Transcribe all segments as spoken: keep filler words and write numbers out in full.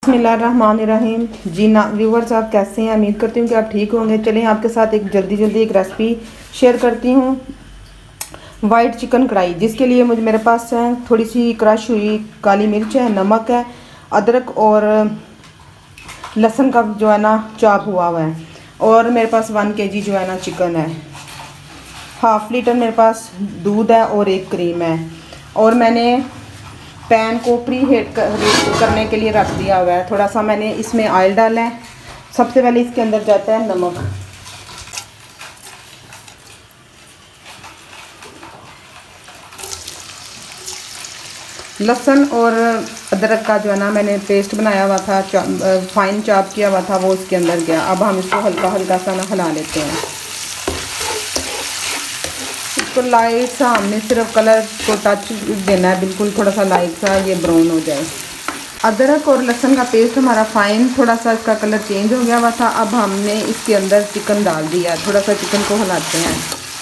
बिस्मिल्लाहिर्रहमानिर्रहीम। जी ना व्यूवर्स, आप कैसे हैं? उम्मीद करती हूँ कि आप ठीक होंगे। चलिए आपके साथ एक जल्दी जल्दी एक रेसिपी शेयर करती हूँ, वाइट चिकन कढ़ाई। जिसके लिए मुझे मेरे पास है थोड़ी सी क्रश हुई काली मिर्च है, नमक है, अदरक और लहसुन का जो है ना चॉप हुआ हुआ है, और मेरे पास वन के जी जो है ना चिकन है, हाफ लीटर मेरे पास दूध है और एक क्रीम है। और मैंने पैन को प्री हीट करने के लिए रख दिया हुआ है। थोड़ा सा मैंने इसमें ऑयल डाला है। सबसे पहले इसके अंदर जाता है नमक, लहसुन और अदरक का जो है ना मैंने पेस्ट बनाया हुआ था, फाइन चॉप किया हुआ था, वो इसके अंदर गया। अब हम इसको हल्का हल्का सा ना हिला लेते हैं। इसको लाइट सा हमने सिर्फ कलर को टच देना है, बिल्कुल थोड़ा सा लाइट सा ये ब्राउन हो जाए। अदरक और लहसुन का पेस्ट हमारा फाइन, थोड़ा सा इसका कलर चेंज हो गया हुआ था। अब हमने इसके अंदर चिकन डाल दिया। थोड़ा सा चिकन को हिलाते हैं।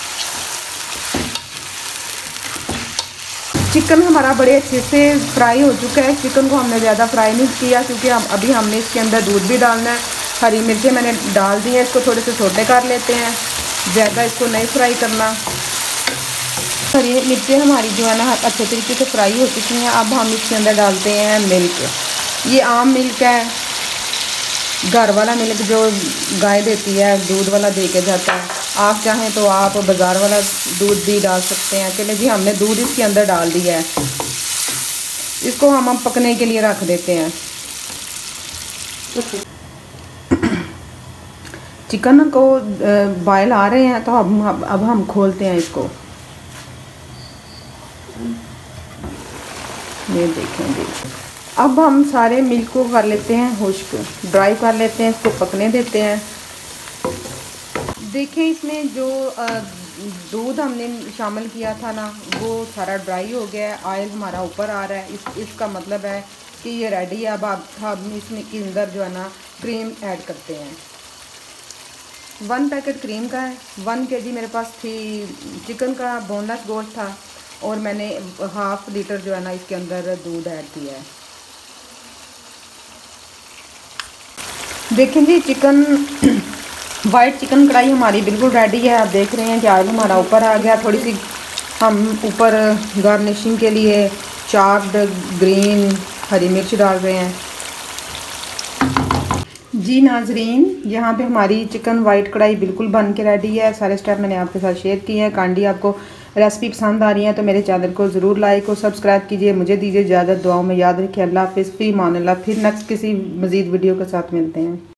चिकन हमारा बड़े अच्छे से फ्राई हो चुका है। चिकन को हमने ज़्यादा फ्राई नहीं किया, क्योंकि हम अभी हमने इसके अंदर दूध भी डालना है। हरी मिर्चें मैंने डाल दी हैं। इसको थोड़े से छोटे कर लेते हैं, ज़्यादा इसको नहीं फ्राई करना। हरी मिर्चें हमारी जो है ना अच्छे तरीके से फ्राई हो चुकी हैं। अब हम इसके अंदर डालते हैं मिल्क। ये आम मिल्क है, घर वाला मिल्क जो गाय देती है, दूध वाला दे के जाता है। आप चाहें तो आप बाज़ार वाला दूध भी डाल सकते हैं। चलिए जी, हमने दूध इसके अंदर डाल दिया है। इसको हम हम पकने के लिए रख देते हैं। चिकन को बॉयल आ रहे हैं, तो अब अब हम खोलते हैं इसको। ये देखेंगे। अब हम सारे मिल्क को कर लेते हैं खुश्क, ड्राई कर लेते हैं, इसको पकने देते हैं। देखें, इसमें जो दूध हमने शामिल किया था ना, वो सारा ड्राई हो गया है। ऑयल हमारा ऊपर आ रहा है। इस इसका मतलब है कि ये रेडी है। अब आप हम इसमें के अंदर जो है ना क्रीम ऐड करते हैं। वन पैकेट क्रीम का है। वन के जी मेरे पास थी चिकन का बोनलेस गोश्त था, और मैंने हाफ लीटर जो है ना इसके अंदर दूध ऐड किया है। देखें जी, चिकन वाइट चिकन कढ़ाई हमारी बिल्कुल रेडी है। आप देख रहे हैं कि ऑयल हमारा ऊपर आ गया। थोड़ी सी हम ऊपर गार्निशिंग के लिए चॉप्ड ग्रीन हरी मिर्च डाल रहे हैं। जी नाजरीन, यहाँ पे हमारी चिकन वाइट कढ़ाई बिल्कुल बन के रेडी है। सारे स्टेप मैंने आपके साथ शेयर किए हैं। कांडी आपको रेसिपी पसंद आ रही है तो मेरे चैनल को ज़रूर लाइक और सब्सक्राइब कीजिए। मुझे दीजिए इजाज़त। दुआओं में याद रखिए। अल्लाह हाफ़िज़, फ़ी अमान अल्लाह। फिर नेक्स्ट किसी मज़ीद वीडियो के साथ मिलते हैं।